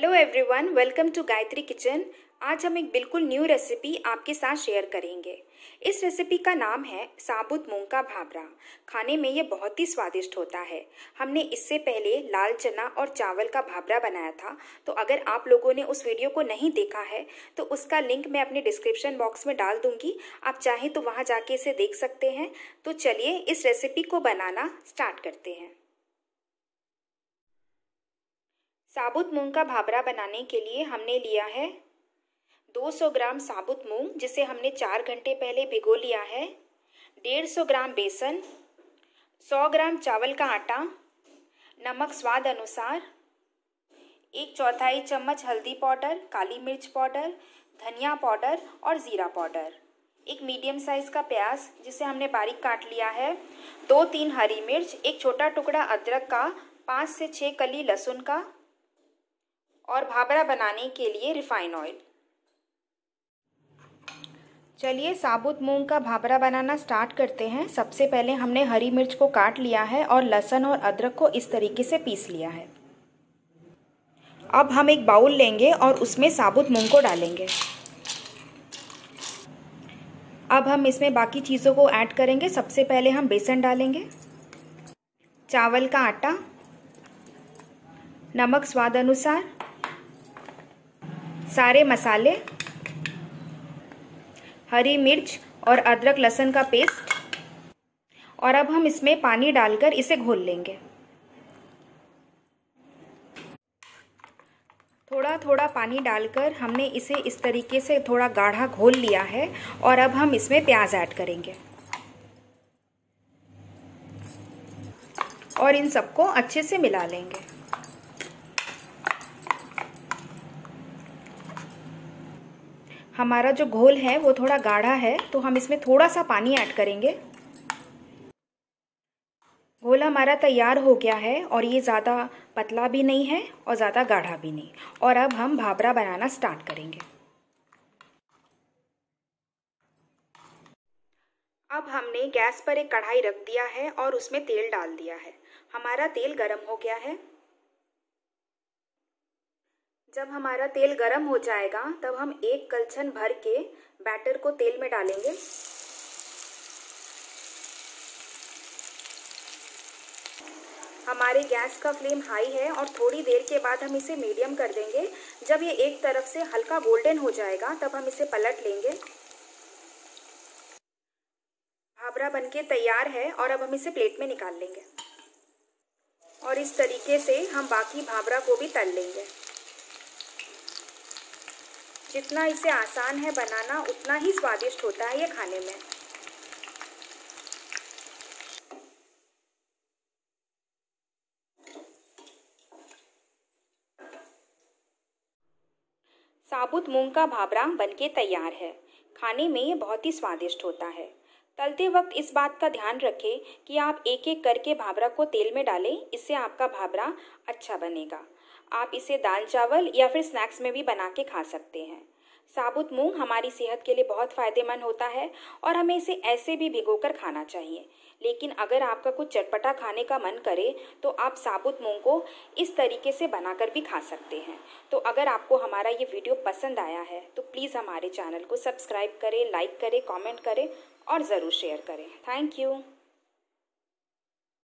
Hello everyone, welcome to Gayatri kitchen. आज हम एक बिल्कुल न्यू रेसिपी आपके साथ शेयर करेंगे। इस रेसिपी का नाम है साबुत मूंग का भाबरा। खाने में ये बहुत ही स्वादिष्ट होता है। हमने इससे पहले लाल चना और चावल का भाबरा बनाया था, तो अगर आप लोगों ने उस वीडियो को नहीं देखा है तो उसका लिंक मैं अपने डिस्क्रिप्शन बॉक्स में डाल दूंगी। आप चाहें तो वहाँ जाके इसे देख सकते हैं। तो चलिए इस रेसिपी को बनाना स्टार्ट करते हैं। साबुत मूंग का भाबरा बनाने के लिए हमने लिया है 200 ग्राम साबुत मूंग, जिसे हमने 4 घंटे पहले भिगो लिया है। 150 ग्राम बेसन, 100 ग्राम चावल का आटा, नमक स्वाद अनुसार, 1/4 चम्मच हल्दी पाउडर, काली मिर्च पाउडर, धनिया पाउडर और ज़ीरा पाउडर, एक मीडियम साइज़ का प्याज जिसे हमने बारीक काट लिया है, 2-3 हरी मिर्च, एक छोटा टुकड़ा अदरक का, 5 से 6 कली लहसुन का और भाबरा बनाने के लिए रिफाइन ऑयल। चलिए साबुत मूंग का भाबरा बनाना स्टार्ट करते हैं। सबसे पहले हमने हरी मिर्च को काट लिया है और लहसुन और अदरक को इस तरीके से पीस लिया है। अब हम एक बाउल लेंगे और उसमें साबुत मूंग को डालेंगे। अब हम इसमें बाकी चीज़ों को ऐड करेंगे। सबसे पहले हम बेसन डालेंगे, चावल का आटा, नमक स्वाद अनुसार, सारे मसाले, हरी मिर्च और अदरक लहसुन का पेस्ट, और अब हम इसमें पानी डालकर इसे घोल लेंगे। थोड़ा थोड़ा पानी डालकर हमने इसे इस तरीके से थोड़ा गाढ़ा घोल लिया है और अब हम इसमें प्याज ऐड करेंगे और इन सबको अच्छे से मिला लेंगे। हमारा जो घोल है वो थोड़ा गाढ़ा है, तो हम इसमें थोड़ा सा पानी ऐड करेंगे। घोल हमारा तैयार हो गया है और ये ज़्यादा पतला भी नहीं है और ज़्यादा गाढ़ा भी नहीं। और अब हम भाबरा बनाना स्टार्ट करेंगे। अब हमने गैस पर एक कढ़ाई रख दिया है और उसमें तेल डाल दिया है। हमारा तेल गरम हो गया है। जब हमारा तेल गरम हो जाएगा तब हम एक कलछन भर के बैटर को तेल में डालेंगे। हमारे गैस का फ्लेम हाई है और थोड़ी देर के बाद हम इसे मीडियम कर देंगे। जब ये एक तरफ से हल्का गोल्डन हो जाएगा तब हम इसे पलट लेंगे। भाबरा बनके तैयार है और अब हम इसे प्लेट में निकाल लेंगे और इस तरीके से हम बाकी भाबरा को भी तल लेंगे। जितना इसे आसान है बनाना उतना ही स्वादिष्ट होता है ये खाने में। साबुत मूंग का भाबरा बनके तैयार है। खाने में ये बहुत ही स्वादिष्ट होता है। तलते वक्त इस बात का ध्यान रखें कि आप एक एक करके भाबरा को तेल में डालें, इससे आपका भाबरा अच्छा बनेगा। आप इसे दाल चावल या फिर स्नैक्स में भी बना के खा सकते हैं। साबुत मूंग हमारी सेहत के लिए बहुत फ़ायदेमंद होता है और हमें इसे ऐसे भी भिगोकर खाना चाहिए। लेकिन अगर आपका कुछ चटपटा खाने का मन करे तो आप साबुत मूंग को इस तरीके से बनाकर भी खा सकते हैं। तो अगर आपको हमारा ये वीडियो पसंद आया है तो प्लीज़ हमारे चैनल को सब्सक्राइब करें, लाइक करें, कमेंट करें और ज़रूर शेयर करें। Thank you.